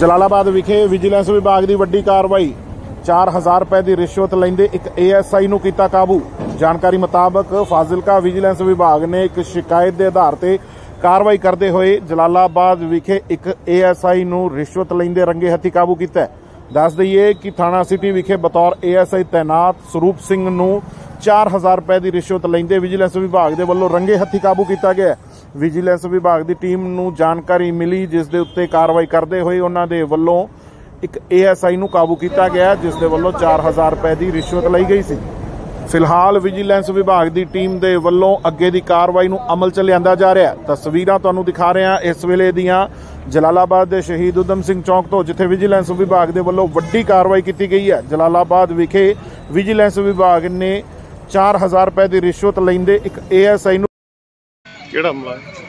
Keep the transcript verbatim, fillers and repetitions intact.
ਜਲਾਲਾਬਾਦ ਵਿਖੇ ਵਿਜੀਲੈਂਸ ਵਿਭਾਗ ਦੀ ਵੱਡੀ ਕਾਰਵਾਈ। ਚਾਰ ਹਜ਼ਾਰ ਰੁਪਏ ਦੀ ਰਿਸ਼ਵਤ ਲੈਂਦੇ ਇੱਕ ਏ ਐਸ ਆਈ ਨੂੰ ਕੀਤਾ ਕਾਬੂ। ਜਾਣਕਾਰੀ ਮੁਤਾਬਕ ਫਾਜ਼ਿਲਕਾ ਵਿਜੀਲੈਂਸ ਵਿਭਾਗ ਨੇ ਇੱਕ ਸ਼ਿਕਾਇਤ ਦੇ ਆਧਾਰ ਤੇ ਕਾਰਵਾਈ ਕਰਦੇ ਹੋਏ ਜਲਾਲਾਬਾਦ ਵਿਖੇ ਇੱਕ ਏ ਐਸ ਆਈ ਨੂੰ ਰਿਸ਼ਵਤ ਲੈਂਦੇ ਰੰਗੇ ਹੱਥੀਂ ਕਾਬੂ ਕੀਤਾ। ਦੱਸ ਦਈਏ ਕਿ ਥਾਣਾ ਸਿਟੀ ਵਿਖੇ ਬਤੌਰ ਏ ਐਸ ਆਈ ਤੈਨਾਤ ਸਰੂਪ ਸਿੰਘ ਨੂੰ ਚਾਰ ਹਜ਼ਾਰ ਰੁਪਏ ਦੀ ਰਿਸ਼ਵਤ ਲੈਂਦੇ ਵਿਜੀਲੈਂਸ ਵਿਭਾਗ ਦੇ ਵੱਲੋਂ ਰੰਗੇ ਹੱਥੀਂ ਕਾਬੂ ਕੀਤਾ ਗਿਆ। ਵਿਜੀਲੈਂਸ ਵਿਭਾਗ ਦੀ ਟੀਮ ਨੂੰ ਜਾਣਕਾਰੀ ਮਿਲੀ, ਜਿਸ ਦੇ ਉੱਤੇ ਕਾਰਵਾਈ ਕਰਦੇ ਹੋਏ ਉਹਨਾਂ ਦੇ ਵੱਲੋਂ ਇੱਕ ਏ ਐਸ ਆਈ ਨੂੰ ਕਾਬੂ ਕੀਤਾ ਗਿਆ, ਜਿਸ ਦੇ ਵੱਲੋਂ ਚਾਰ ਹਜ਼ਾਰ ਰੁਪਏ ਦੀ ਰਿਸ਼ਵਤ ਲਈ ਗਈ ਸੀ। ਫਿਲਹਾਲ ਵਿਜੀਲੈਂਸ ਵਿਭਾਗ ਦੀ ਟੀਮ ਦੇ ਵੱਲੋਂ ਅੱਗੇ ਦੀ ਕਾਰਵਾਈ ਨੂੰ ਅਮਲ 'ਚ ਲਿਆਂਦਾ ਜਾ ਰਿਹਾ। ਤਸਵੀਰਾਂ ਤੁਹਾਨੂੰ ਦਿਖਾ ਰਹੇ ਹਾਂ ਇਸ ਵੇਲੇ ਦੀਆਂ ਜਲਾਲਾਬਾਦ ਦੇ ਸ਼ਹੀਦ ਊਧਮ ਸਿੰਘ ਚੌਂਕ ਤੋਂ, ਜਿੱਥੇ ਵਿਜੀਲੈਂਸ ਵਿਭਾਗ ਦੇ ਵੱਲੋਂ ਵੱਡੀ ਕਾਰਵਾਈ ਕੀਤੀ ਗਈ ਹੈ। ਜਲਾਲਾਬਾਦ ਵਿਖੇ ਵਿਜੀਲੈਂਸ ਵਿਭਾਗ ਨੇ ਚਾਰ ਹਜ਼ਾਰ ਰੁਪਏ ਦੀ ਰਿਸ਼ਵਤ ਲੈਂਦੇ ਇੱਕ ਏ ਐਸ ਆਈ ਨੂੰ ਕਿਹੜਾ ਮਾਮਲਾ ਹੈ?